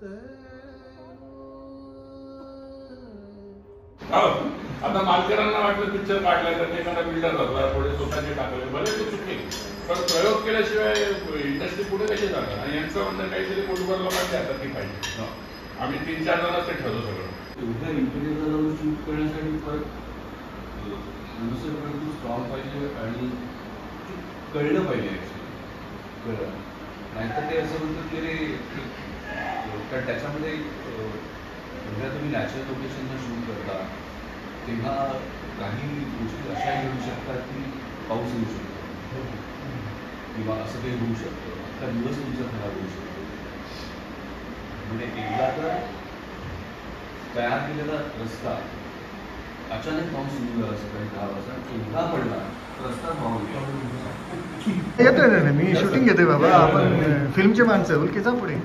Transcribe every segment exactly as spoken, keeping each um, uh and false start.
आता मालकरांना वाटलं पिक्चर काढलाय तर ते एखादा बिल्डर जातो थोडे स्वतःचे टाकले भले ते चुकले पण प्रयोग केल्याशिवाय इंडस्ट्री पुढे कशी जाणार आणि यांचं म्हणणं काहीतरी पोटभर लोकांच्या हातात ती पाहिजे. आम्ही तीन चार जणच ते ठरवतो सगळं. एवढ्या इंटेरियरला जाऊन शूट करण्यासाठी परत दुसरं स्ट्रॉंग पाहिजे आणि कळलं पाहिजे ॲक्च्युली कळलं नाहीतर ते असं म्हणतं की रे कारण त्याच्यामध्ये जेव्हा तुम्ही नॅचरल लोकेशनला शूट करता तेव्हा काही गोष्टी अशाही घडू शकतात की पाऊस येऊ शकतो किंवा असं काही होऊ शकतं अख्खा दिवस तुमचा खराब होऊ शकतो. म्हणजे एकदा तर तयार केलेला रस्ता अचानक पाऊस सुरू झाला सकाळी दहा वाजता एकदा पडला रस्ता पाऊस येतोय ना मी शूटिंग घेतोय बाबा आपण फिल्मचे माणसं उलकेचा पुढे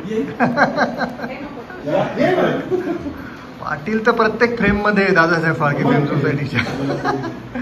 पाटील तर प्रत्येक फ्रेम मध्ये दादासाहेब फाळके फिल्म सोसायटीच्या